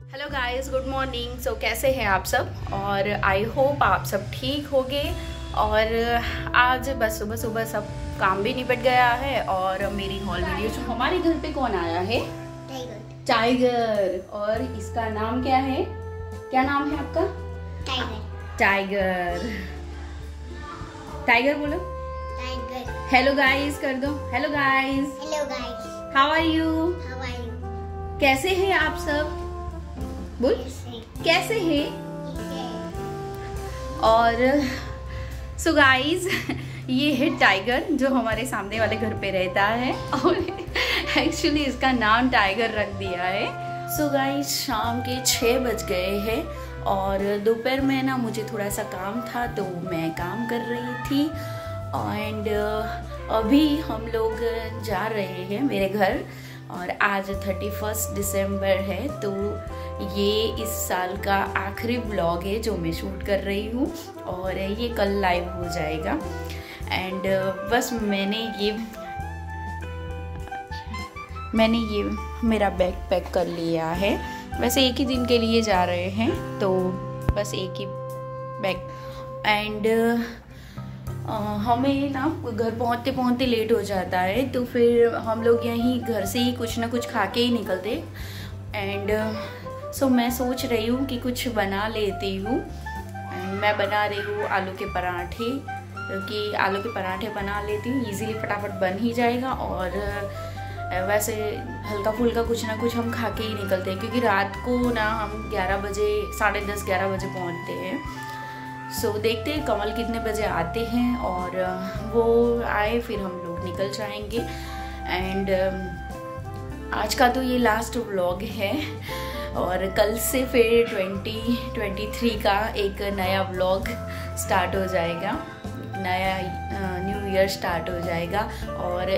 Hello guys, good morning. So कैसे हैं आप सब? और आई होप आप सब ठीक होंगे। और आज बस सुबह सुबह सब काम भी निपट गया है और मेरी हॉल वीडियो। हमारे घर पे कौन आया है? टाइगर। और इसका नाम क्या है? क्या नाम है आपका? टाइगर। टाइगर बोलो। हेलो गाइस कर दो। Hello guys. How are you? कैसे हैं आप सब? बोल, कैसे हैं? और सो गाइस, ये है टाइगर जो हमारे सामने वाले घर पे रहता है और एक्चुअली इसका नाम टाइगर रख दिया है। सो गाइस, शाम के 6 बज गए हैं और दोपहर में ना मुझे थोड़ा सा काम था तो मैं काम कर रही थी। एंड अभी हम लोग जा रहे हैं मेरे घर और आज 31 दिसंबर है तो ये इस साल का आखिरी ब्लॉग है जो मैं शूट कर रही हूँ और ये कल लाइव हो जाएगा। एंड बस मैंने ये मेरा बैग पैक कर लिया है। वैसे एक ही दिन के लिए जा रहे हैं तो बस एक ही बैग। एंड हमें ना घर पहुँचते पहुँचते लेट हो जाता है तो फिर हम लोग यहीं घर से ही कुछ ना कुछ खा के ही निकलते। एंड सो मैं सोच रही हूँ कि कुछ बना लेती हूँ। मैं बना रही हूँ आलू के पराठे, क्योंकि आलू के पराठे बना लेती हूँ इजीली, फटाफट बन ही जाएगा। और वैसे हल्का फुल्का कुछ ना कुछ हम खा के ही निकलते हैं क्योंकि रात को ना हम 11 बजे 10:30 11 बजे पहुँचते हैं। सो देखते हैं कमल कितने बजे आते हैं और वो आए फिर हम लोग निकल जाएंगे। एंड आज का तो ये लास्ट व्लॉग है और कल से फिर 2023 का एक नया व्लॉग स्टार्ट हो जाएगा, नया न्यू ईयर स्टार्ट हो जाएगा। और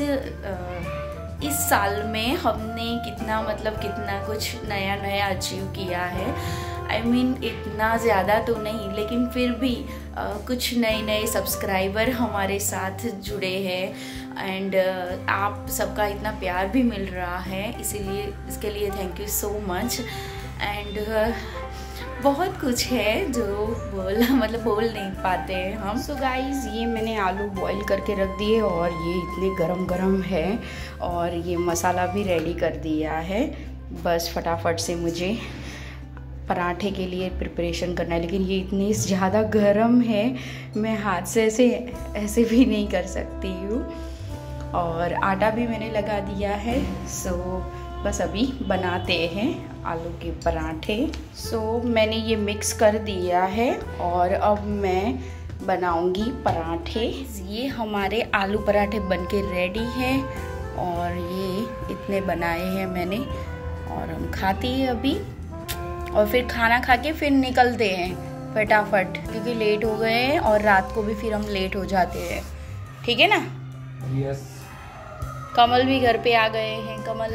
इस साल में हमने कितना कुछ नया अचीव किया है। I mean, इतना ज़्यादा तो नहीं लेकिन फिर भी कुछ नए सब्सक्राइबर हमारे साथ जुड़े हैं एंड आप सबका इतना प्यार भी मिल रहा है, इसीलिए इसके लिए thank you so much. And बहुत कुछ है जो बोल नहीं पाते हैं हम। सो गाइस, ये मैंने आलू बॉईल करके रख दिए और ये इतने गरम है और ये मसाला भी रेडी कर दिया है। बस फटाफट से मुझे पराठे के लिए प्रिपरेशन करना है, लेकिन ये इतनी ज़्यादा गर्म है मैं हाथ से ऐसे भी नहीं कर सकती हूँ। और आटा भी मैंने लगा दिया है। सो बस अभी बनाते हैं आलू के पराठे। सो मैंने ये मिक्स कर दिया है और अब मैं बनाऊंगी पराठे। ये हमारे आलू पराठे बनके रेडी है और ये इतने बनाए हैं मैंने और हम खाते हैं अभी और फिर खाना खा के फिर निकलते हैं फटाफट क्योंकि लेट हो गए हैं और रात को भी फिर हम लेट हो जाते हैं। ठीक है ना? यस। कमल भी घर पे आ गए हैं। कमल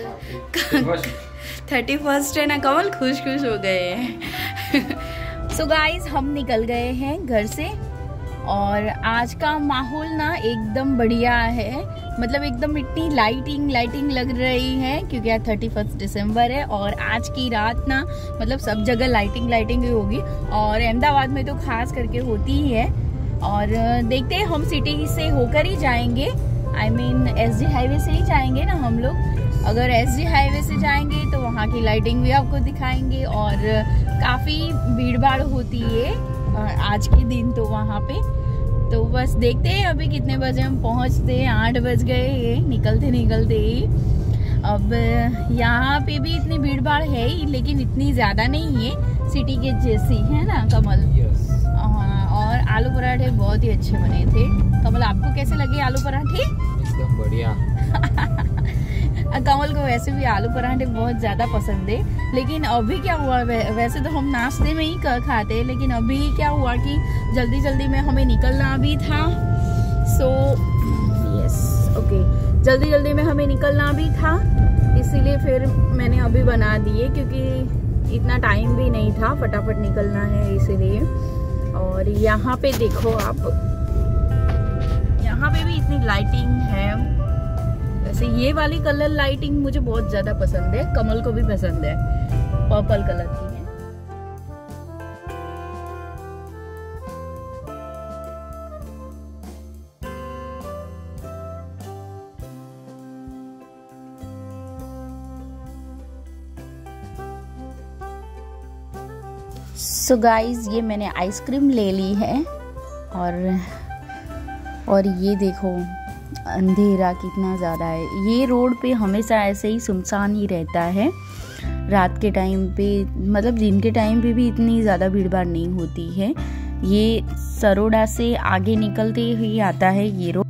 31 है ना, कमल खुश हो गए हैं। सो गाइस, हम निकल गए हैं घर से और आज का माहौल ना एकदम बढ़िया है, मतलब एकदम इतनी लाइटिंग लग रही है क्योंकि आज 31 दिसंबर है और आज की रात ना मतलब सब जगह लाइटिंग ही होगी और अहमदाबाद में तो खास करके होती ही है। और देखते हैं, हम सिटी से होकर ही जाएंगे, I mean SG हाईवे से ही जाएंगे ना हम लोग। अगर SG हाईवे से जाएंगे तो वहाँ की लाइटिंग भी आपको दिखाएंगे और काफ़ी भीड़ भाड़ होती है आज के दिन तो वहाँ पे। तो बस देखते हैं अभी कितने बजे हम पहुँचते हैं। 8 बज गए हैं निकलते ही। अब यहाँ पे भी इतनी भीड़ भाड़ है ही लेकिन इतनी ज़्यादा नहीं है सिटी के जैसी, है ना कमल? और आलू पराठे बहुत ही अच्छे बने थे। कमल, आपको कैसे लगे आलू पराठे? एकदम बढ़िया। कमल को वैसे भी आलू पराठे बहुत ज़्यादा पसंद है, लेकिन अभी क्या हुआ, वैसे तो हम नाश्ते में ही खाते हैं लेकिन अभी क्या हुआ कि जल्दी में हमें निकलना भी था। सो यस, ओके, जल्दी में हमें निकलना भी था इसीलिए फिर मैंने अभी बना दिए क्योंकि इतना टाइम भी नहीं था, फटाफट निकलना है इसीलिए। और यहाँ पे देखो आप, यहाँ पे भी इतनी लाइटिंग है। वैसे ये वाली कलर लाइटिंग मुझे बहुत ज़्यादा पसंद है, कमल को भी पसंद है। पर्पल कलर की है। सो गाइज ये मैंने आइसक्रीम ले ली है और ये देखो अंधेरा कितना ज़्यादा है। ये रोड पे हमेशा ऐसे ही सुनसान ही रहता है रात के टाइम पे, मतलब दिन के टाइम पे भी इतनी ज़्यादा भीड़ भाड़ नहीं होती है। ये सरोडा से आगे निकलते ही आता है ये रोड।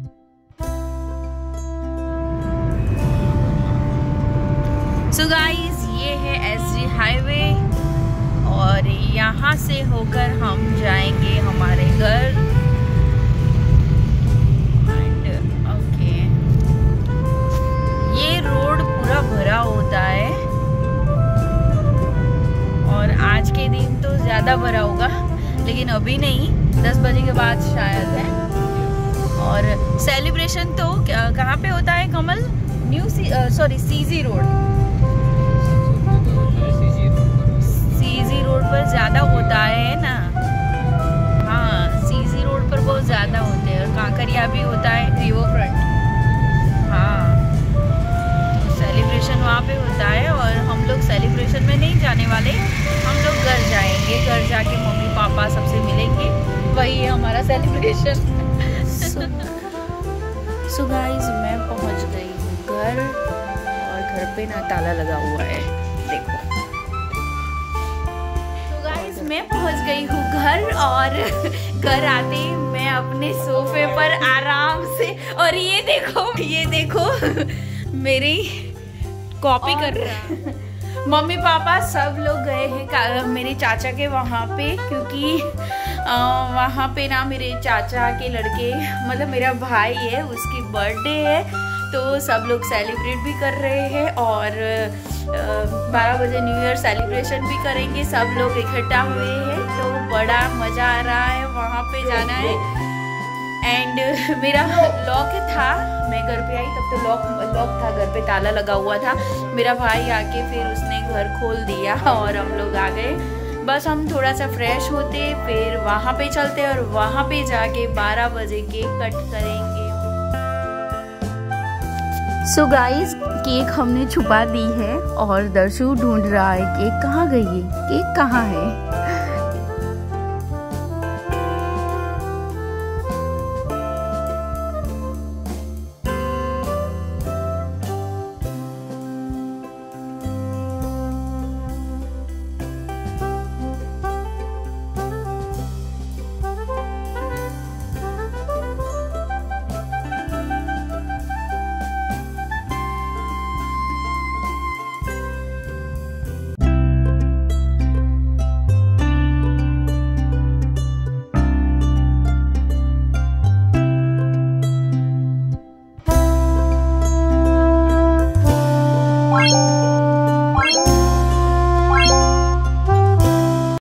सो गाइज ये है एसजी हाईवे और यहाँ से होकर हम जाएंगे हमारे घर। ओके, ये रोड पूरा भरा होता है और आज के दिन तो ज़्यादा भरा होगा, लेकिन अभी नहीं, 10 बजे के बाद शायद है। और सेलिब्रेशन तो कहाँ पे होता है Kamal? CG Road. CG Road पर ज़्यादा होता है ना। हाँ, सीजी रोड पर बहुत ज़्यादा होते हैं और कांकरिया भी होता है, रिवर फ्रंट। हाँ, सेलिब्रेशन वहाँ पे होता है और हम लोग सेलिब्रेशन में नहीं जाने वाले, हम लोग घर जाएंगे। घर जाके मम्मी पापा सबसे मिलेंगे, वही है हमारा सेलिब्रेशन। सो गाइस मैं पहुँच गई हूँ घर और घर पे ना ताला लगा हुआ है, देखो। मैं पहुंच गई हूँ घर और घर आते ही मैं अपने सोफे पर आराम से, और ये देखो मेरी कॉपी कर रहे हैं। मम्मी पापा सब लोग गए हैं मेरे चाचा के वहाँ पे, क्योंकि वहाँ पे ना मेरे चाचा के लड़के, मतलब मेरा भाई है, उसकी बर्थडे है, तो सब लोग सेलिब्रेट भी कर रहे हैं और 12 बजे न्यू ईयर सेलिब्रेशन भी करेंगे। सब लोग इकट्ठा हुए हैं तो बड़ा मज़ा आ रहा है, वहाँ पे जाना है। एंड मेरा लॉक था, मैं घर पे आई तब तो लॉक था, घर पे ताला लगा हुआ था। मेरा भाई आके फिर उसने घर खोल दिया और हम लोग आ गए। बस हम थोड़ा सा फ्रेश होते फिर वहाँ पे चलते और वहाँ पे जाके 12 बजे केक कट करेंगे। सो गाइस केक हमने छुपा दी है और दर्शु ढूंढ रहा है केक कहाँ गई है, केक कहाँ है।